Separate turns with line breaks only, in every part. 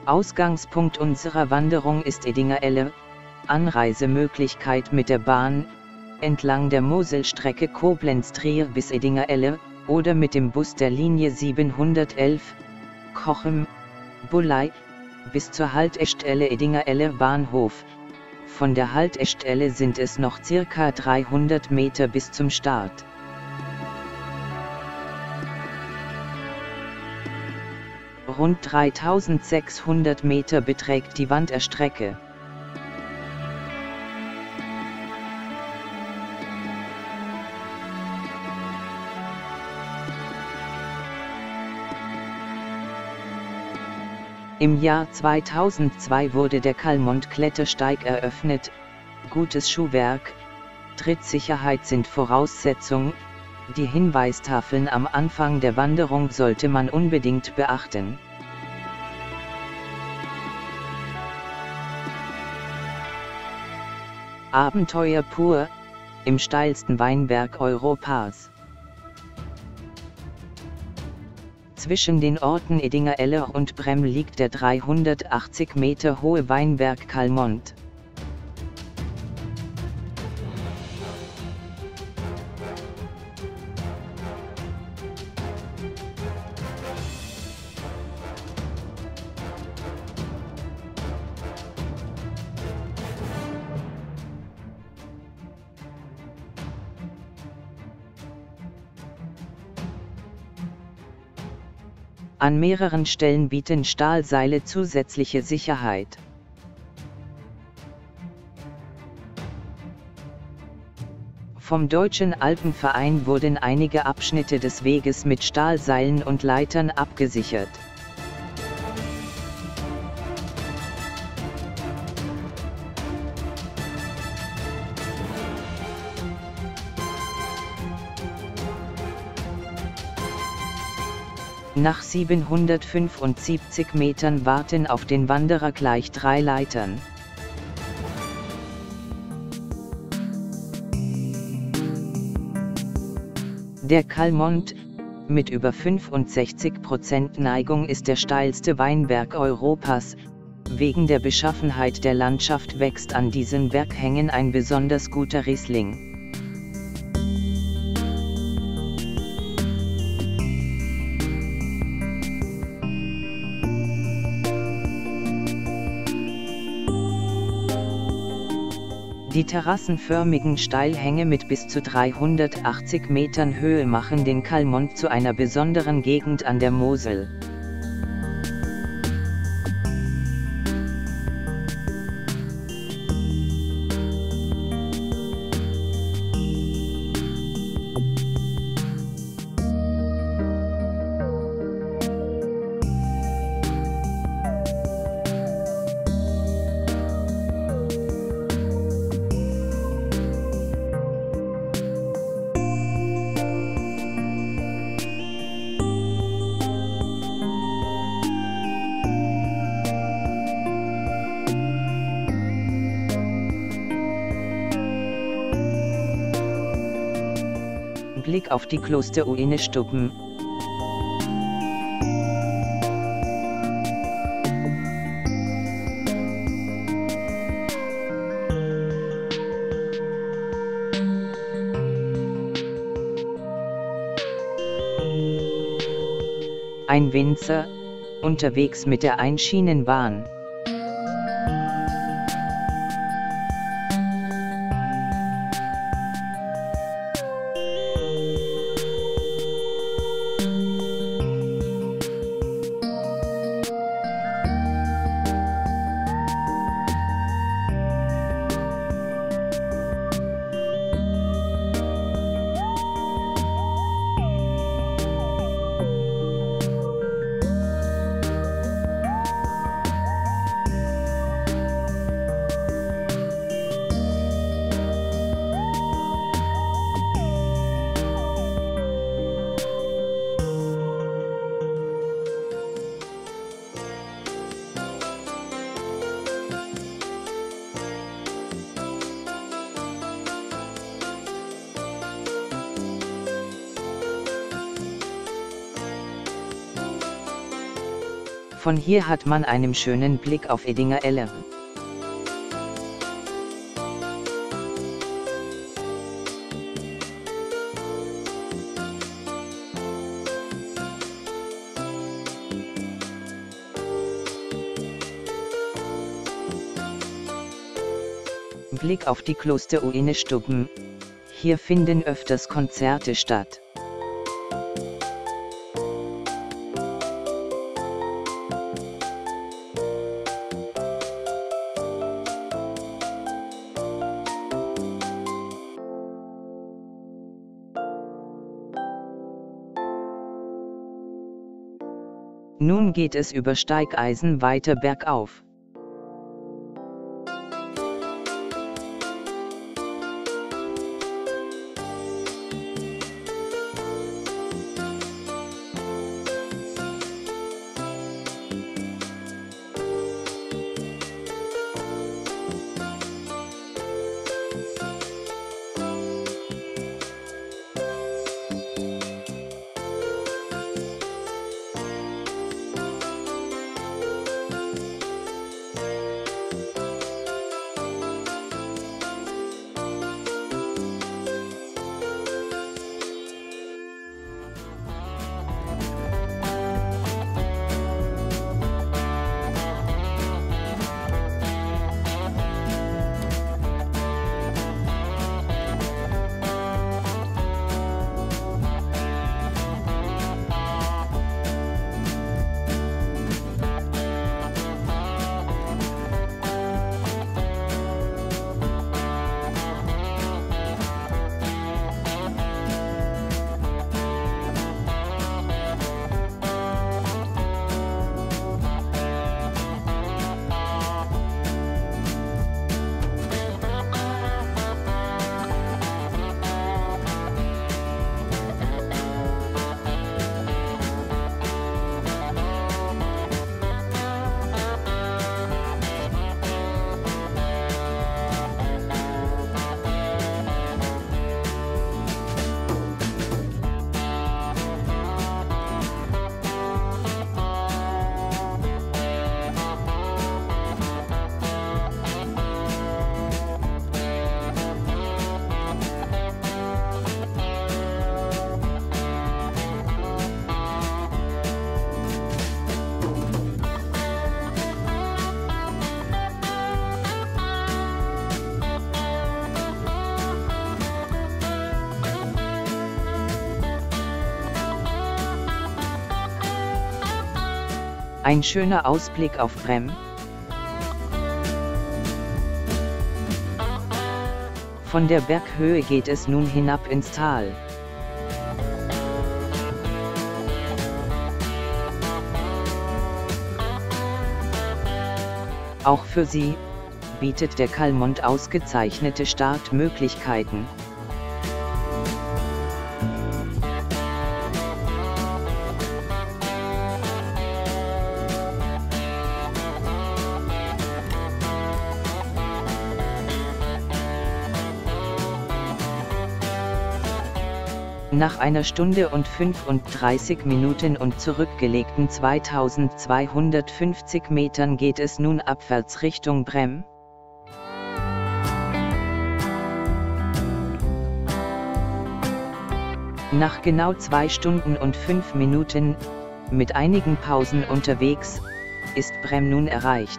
Ausgangspunkt unserer Wanderung ist Edinger-Elle, Anreisemöglichkeit mit der Bahn, entlang der Moselstrecke Koblenz-Trier bis Edinger-Elle, oder mit dem Bus der Linie 711, Cochem, Bulley, bis zur Haltestelle Edinger-Elle Bahnhof. Von der Haltestelle sind es noch circa 300 Meter bis zum Start. Rund 3600 Meter beträgt die Wanderstrecke. Im Jahr 2002 wurde der Kalmont-Klettersteig eröffnet. Gutes Schuhwerk, Trittsicherheit sind Voraussetzung. Die Hinweistafeln am Anfang der Wanderung sollte man unbedingt beachten. Abenteuer pur, im steilsten Weinberg Europas. Zwischen den Orten Edinger-Elle und Brem liegt der 380 Meter hohe Weinberg Kalmont. An mehreren Stellen bieten Stahlseile zusätzliche Sicherheit. Vom Deutschen Alpenverein wurden einige Abschnitte des Weges mit Stahlseilen und Leitern abgesichert. Nach 775 Metern warten auf den Wanderer gleich 3 Leitern. Der Kalmont, mit über 65% Neigung, ist der steilste Weinberg Europas. Wegen der Beschaffenheit der Landschaft wächst an diesen Berghängen ein besonders guter Riesling. Die terrassenförmigen Steilhänge mit bis zu 380 Metern Höhe machen den Kalmont zu einer besonderen Gegend an der Mosel. Blick auf die Kloster-Ruine-Stuppen. Ein Winzer, unterwegs mit der Einschienenbahn. Von hier hat man einen schönen Blick auf Edinger Eller. Blick auf die Klosterruine Stubben. Hier finden öfters Konzerte statt. Nun geht es über Steigeisen weiter bergauf. Ein schöner Ausblick auf Brem. Von der Berghöhe geht es nun hinab ins Tal. Auch für Sie bietet der Kalmont ausgezeichnete Startmöglichkeiten. Nach einer Stunde und 35 Minuten und zurückgelegten 2250 Metern geht es nun abwärts Richtung Brem. Nach genau 2 Stunden und 5 Minuten, mit einigen Pausen unterwegs, ist Brem nun erreicht.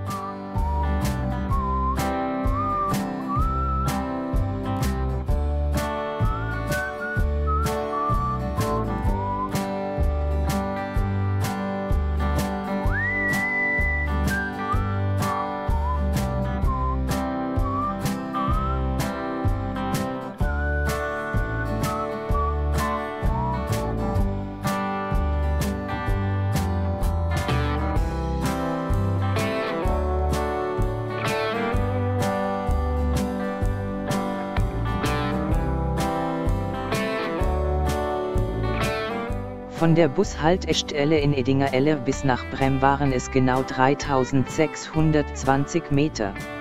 Von der Bushaltestelle in Edinger Eller bis nach Brem waren es genau 3620 Meter.